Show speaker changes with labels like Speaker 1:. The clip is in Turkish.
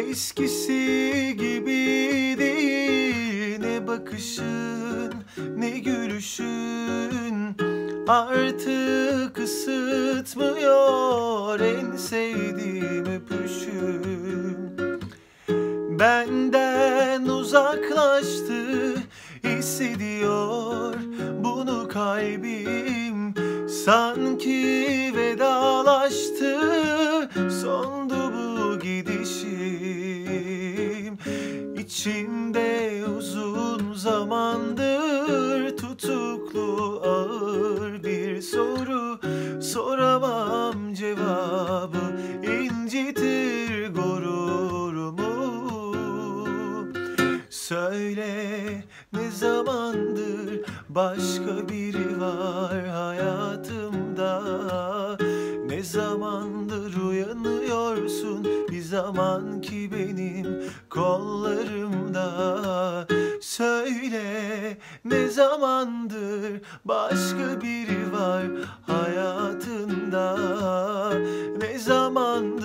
Speaker 1: Eskisi gibi değil, ne bakışın ne gülüşün artık ısıtmıyor en sevdiğim öpüşün. Benden uzaklaştı, hissediyor bunu kalbim. Sanki vedalaştı, sondu bu gidişim. İçimde uzun zamandır tutuklu ağır bir soru. Soramam cevabı, incitir gururumu. Söyle, ne zamandır başka biri var hayatımda? Ne zamandır uyanıyorsun bir zaman ki benim kollarımda? Söyle, ne zamandır başka biri var hayatında? Ne zaman